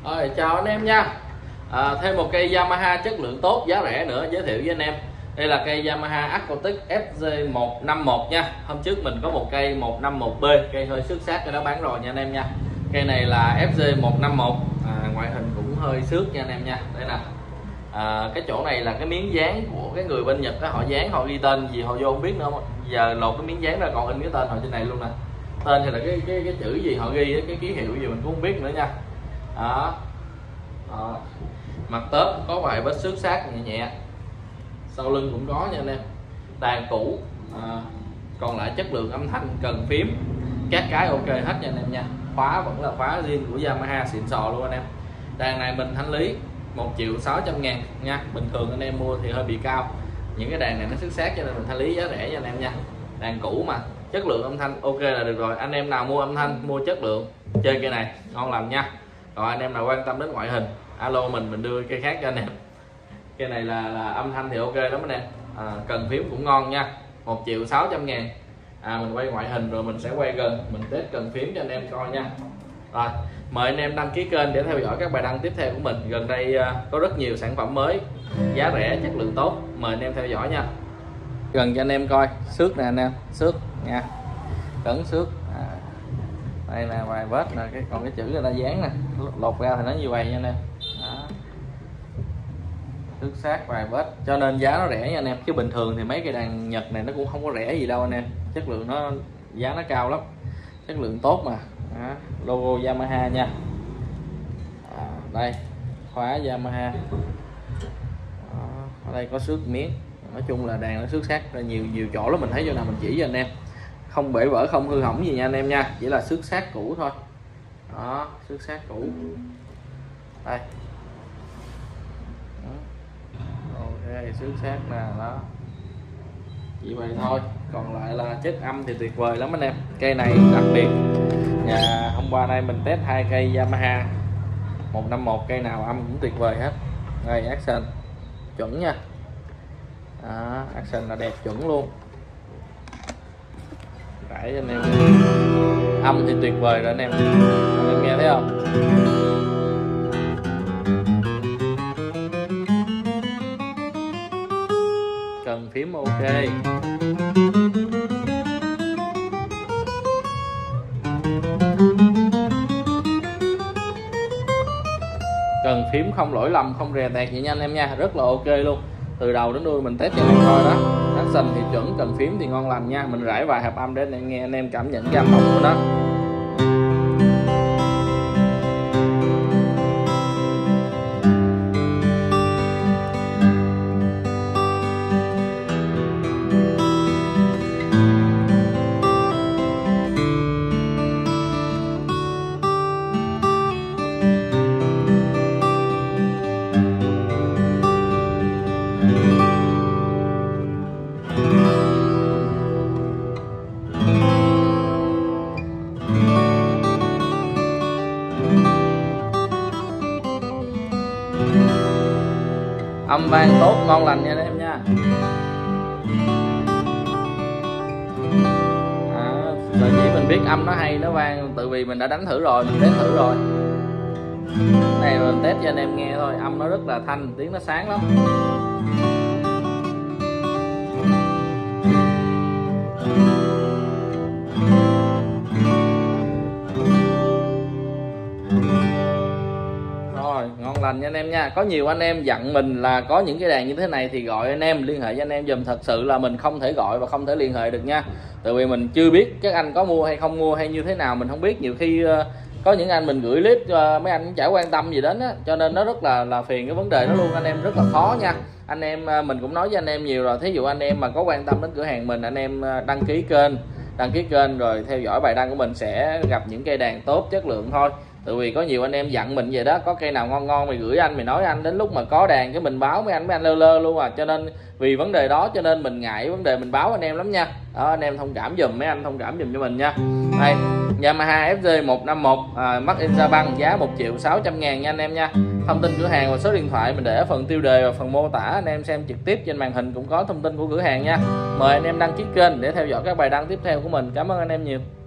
Rồi, chào anh em nha. Thêm một cây Yamaha chất lượng tốt, giá rẻ nữa giới thiệu với anh em. Đây là cây Yamaha Aquatic FJ151 nha. Hôm trước mình có một cây 151B, cây hơi xước xác cho nó bán rồi nha anh em nha. Cây này là FJ151, ngoại hình cũng hơi xước nha anh em nha. Đây nè. Cái chỗ này là cái miếng dán của cái người bên Nhật đó, họ dán họ ghi tên gì họ vô không biết nữa. Giờ lột cái miếng dán ra còn in cái tên họ trên này luôn nè. Tên hay là cái chữ gì họ ghi, cái ký hiệu gì mình cũng không biết nữa nha. Đó. Mặt tớp có vài vết xước xác nhẹ nhẹ, sau lưng cũng có nha anh em. Đàn cũ, còn lại chất lượng âm thanh, cần phím các cái ok hết nha anh em nha. Khóa vẫn là khóa zin của Yamaha xịn sò luôn anh em. Đàn này mình thanh lý 1.600.000 nha. Bình thường anh em mua thì hơi bị cao, những cái đàn này nó xước xác cho nên mình thanh lý giá rẻ nha anh em nha. Đàn cũ mà chất lượng âm thanh ok là được rồi. Anh em nào mua âm thanh, mua chất lượng, chơi cây này ngon lành nha. Rồi anh em nào quan tâm đến ngoại hình, alo mình đưa cây khác cho anh em. Cây này là âm thanh thì ok lắm anh em. Cần phím cũng ngon nha. 1.600.000. Mình quay ngoại hình rồi mình sẽ quay gần, mình test cần phím cho anh em coi nha. Rồi mời anh em đăng ký kênh để theo dõi các bài đăng tiếp theo của mình. Gần đây có rất nhiều sản phẩm mới, giá rẻ, chất lượng tốt, mời anh em theo dõi nha. Gần cho anh em coi xước nè anh em, xước nha, cấn xước. Đây là vài vết nè, còn cái chữ người ta dán nè, lột ra thì nó như vậy nha anh em. Xước xác vài vết, cho nên giá nó rẻ nha anh em. Chứ bình thường thì mấy cái đàn Nhật này nó cũng không có rẻ gì đâu anh em. Chất lượng nó, giá nó cao lắm, chất lượng tốt mà. Logo Yamaha nha. Đây khóa Yamaha. Ở đây có xước miếng. Nói chung là đàn nó xước xác ra nhiều chỗ lắm, mình thấy chỗ nào mình chỉ cho anh em. Không bể vỡ, không hư hỏng gì nha anh em nha, chỉ là xước xác cũ thôi. Đó, xước xác cũ. Đây. Ok, xước xác nè, đó. Chỉ vậy thôi, còn lại là chất âm thì tuyệt vời lắm anh em. Cây này đặc biệt. Hôm qua nay mình test hai cây Yamaha 151, cây nào âm cũng tuyệt vời hết. Đây action chuẩn nha. Action là đẹp chuẩn luôn. Để anh em âm thì tuyệt vời rồi anh em nghe thấy không? Cần phím ok. Cần phím không lỗi lầm, không rè tẹt vậy nha anh em nha, rất là ok luôn. Từ đầu đến đuôi mình test cho anh em coi đó. Action thì chuẩn, cần phím thì ngon lành nha. Mình rải vài hợp âm để anh em nghe, anh em cảm nhận cái âm hồng của nó. Âm vang tốt, ngon lành nha anh em nha. Sở dĩ mình biết âm nó hay, nó vang tự vì mình đã đánh thử rồi, mình test thử rồi. Này mình test cho anh em nghe thôi, âm nó rất là thanh, tiếng nó sáng lắm. Ngon lành nha anh em nha. Có nhiều anh em dặn mình là có những cái đàn như thế này thì gọi anh em, liên hệ với anh em dùm. Thật sự là mình không thể gọi và không thể liên hệ được nha, tại vì mình chưa biết các anh có mua hay không mua hay như thế nào, mình không biết. Nhiều khi có những anh mình gửi clip mấy anh cũng chả quan tâm gì đến á, cho nên nó rất là phiền cái vấn đề đó luôn anh em, rất là khó nha anh em. Mình cũng nói với anh em nhiều rồi, thí dụ anh em mà có quan tâm đến cửa hàng mình, anh em đăng ký kênh rồi theo dõi bài đăng của mình sẽ gặp những cây đàn tốt, chất lượng thôi. Tại vì có nhiều anh em dặn mình vậy đó, có cây nào ngon ngon mày gửi anh, mày nói anh, đến lúc mà có đàn cái mình báo mấy anh lơ lơ luôn à. Cho nên vì vấn đề đó cho nên mình ngại vấn đề mình báo anh em lắm nha. Đó, anh em thông cảm dùm, mấy anh thông cảm dùm cho mình nha. Đây Yamaha FJ151 made in Japan, giá 1.600.000 nha anh em nha. Thông tin cửa hàng và số điện thoại mình để ở phần tiêu đề và phần mô tả, anh em xem trực tiếp trên màn hình cũng có thông tin của cửa hàng nha. Mời anh em đăng ký kênh để theo dõi các bài đăng tiếp theo của mình. Cảm ơn anh em nhiều.